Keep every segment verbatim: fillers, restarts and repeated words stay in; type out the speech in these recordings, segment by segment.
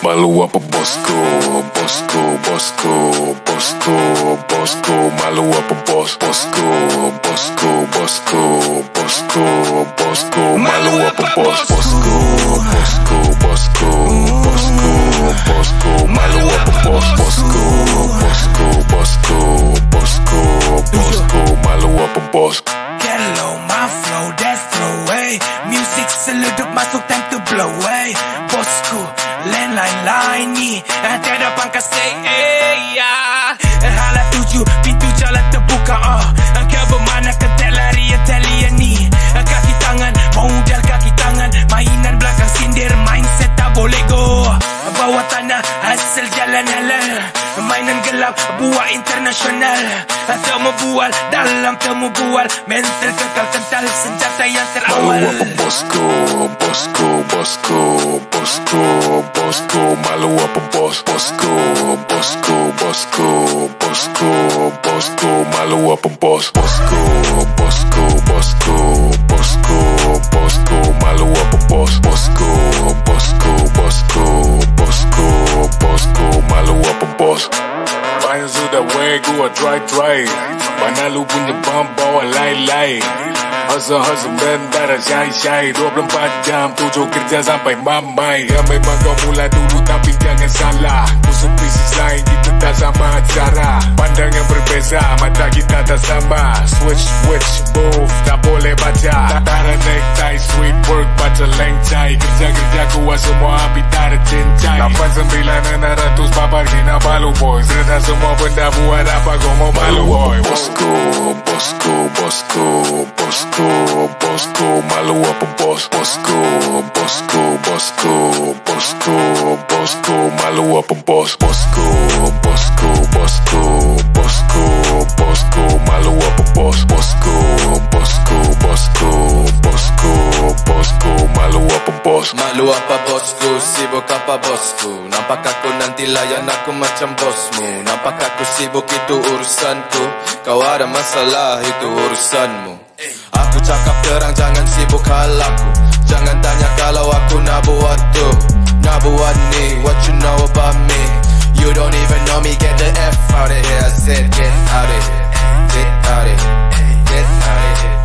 Malu apa bosku, bosku, bosku, bosku, bosku. Malu apa bos, bosku, bosku, bosku, bosku, bosku. Malu apa bos, bosku, bosku, bosku, bosku, bosku. Malu apa bos, bosku, bosku, bosku, bosku, bosku. Malu apa bos. Get low, my flow, that's throw away. Music seluduk masuk time to blow away. Bosku, landline line ni tiada pangkas say eh ya. Hala tuju, pintu jalan terbuka ah. Kau bermana ketek lari Italia ni. Kaki tangan, modal kaki tangan. Mainan belakang sindir, mindset tak boleh go. Bawah tanah, hasil jalan halal. Mainan gelap, buat internasional. Temu bual, dalam temu bual. Mental kekal kental, senjata yang terawal. Malu apa bosku, bosku, bosku, bosku, bosku. Malu apa bos, bosku, bosku, bosku, bosku, bosku. Malu apa bos, bosku, bosku, bosku, bosku, bosku. Malu apa bos, bosku, bosku, bosku, bosku, bosku. Malu apa bos. Banyak sudah way gua try-try. Mana lu punya bom bawa lai-lai. Hustle-hustle dan darah syai-syai. Dua puluh empat jam tujuh kerja sampai mamai. Ya memang kau mula dulu tapi jangan salah. Musuh bisnis lain kita tak sama cara. Pandang yang berbeza, mata kita tak sama. Switch, switch, move, tak boleh baca. Tara necktie, sweet work, baca lengcai. Kerja-kerja kuat semua api tak ada cincai. Lapan sembilan enam ratus babar hina balu boys. Reda semua benda buat apa kau mau malu boy. Bosku, bosku, bosku, bosku, bosku. Malu apa bos, bosku, bosku, bosku, bosku, bosku. Malu apa bos, bosku, bosku, bosku, bosku, bosku. Malu apa bos, bosku, bosku, bosku, bosku, bosku. Malu apa bos. Malu apa bosku, sibuk apa bosku. Nampak aku nanti layan aku macam bosmu. Nampak aku sibuk itu urusanku. Kau ada masalah itu urusanmu. Aku cakap terang jangan sibuk hal aku. Jangan tanya kalau aku nak buat tu, nak buat ni. What you know about me? You don't even know me. Get the F out of here. I said get out of here. Get out of here. Get out of here.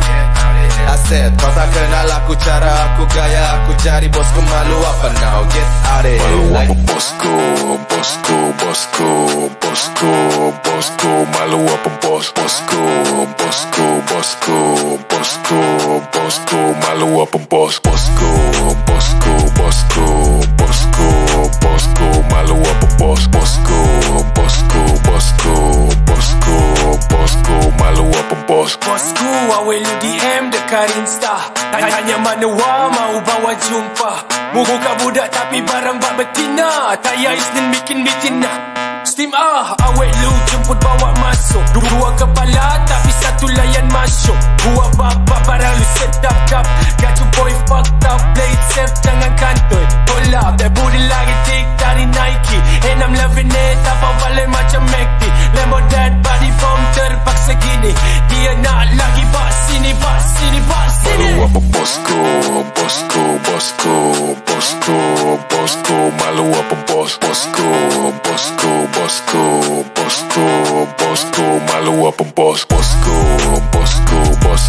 I said kau tak kenal aku, cara aku, gaya aku. Cari bosku, malu apa now? Get out of here. Malu apa bosku, bosku, bosku, bosku, bosku. Malu apa bos, bosku, bosku, bosku, bosku, bosku. Malu apa bos, bosku, bosku, bosku, bosku, bosku. Malu apa bos, bosku, bosku, bosku, bosku, bosku. Malu apa bos. Bosku, awal lu D M dekat Insta. Tanya mana wah mau bawa jumpa. Muka budak tapi barang bak betina. Tak ya Isnin bikin bitina. Steam ah, awet lu jemput bawa masuk. Dua kepala tapi satu layan masuk. Buat bapak barang lu sedap kap. Got your boy fucked up, play it safe jangan kantoi. Pull up, that booty lagi tick dari Nike. And I'm loving it, apa balik macam McD. Lambo that body bomb terpaksa gini. Dia nak lagi bak sini, bak sini, bak sini. Malu apa bosku, bosku, bosku, bosku, bosku. Malu apa bos, bosku, bosku, bosku, bosku, bosku. Malu apa bos, bosku, bosku, bosku.